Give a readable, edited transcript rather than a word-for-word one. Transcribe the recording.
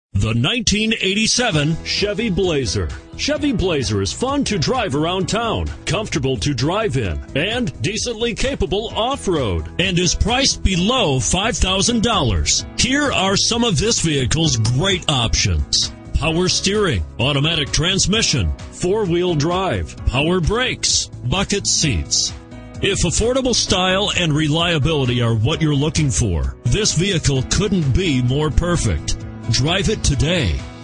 The 1987 Chevy Blazer. Chevy Blazer is fun to drive around town, comfortable to drive in, and decently capable off-road, and is priced below $5,000. Here are some of this vehicle's great options: power steering, automatic transmission, four-wheel drive, power brakes, bucket seats. If affordable style and reliability are what you're looking for, this vehicle couldn't be more perfect. Drive it today.